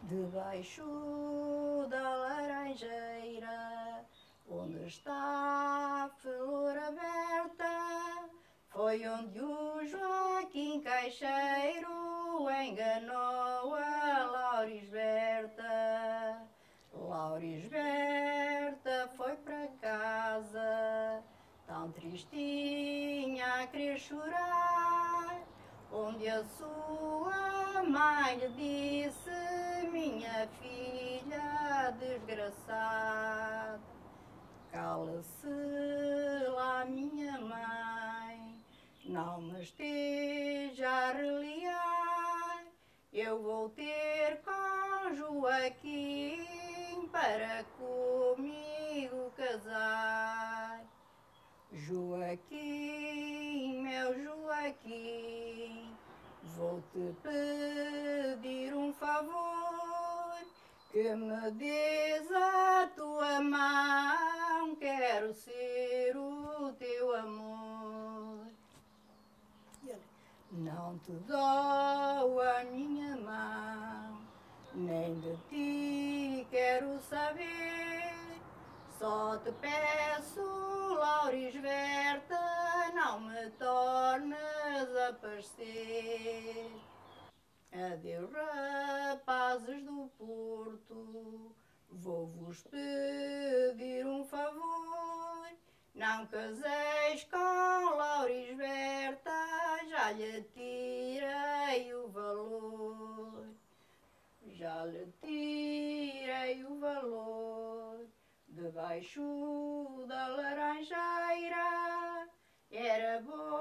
Debaixo da laranjeira, onde está a flor aberta, foi onde o Joaquim Caixeiro enganou a Laurisberta. Laurisberta foi para casa, tão tristinha a querer chorar, onde a sua mãe lhe disse: minha filha desgraçada, cala-se lá, minha mãe, não me esteja a reliar, eu vou ter com Joaquim para comigo casar. Joaquim, meu Joaquim, vou-te pedir um favor, que me des a tua mão, quero ser o teu amor. Não te dou a minha mão, nem de ti quero saber, só te peço, Laurisberta, não me tornes a parecer. Adeus, rapazes do Porto, vou-vos pedir um favor, não caseis com Laurisberta, já lhe tirei o valor. Já lhe tirei o valor. Debaixo da laranjeira era bom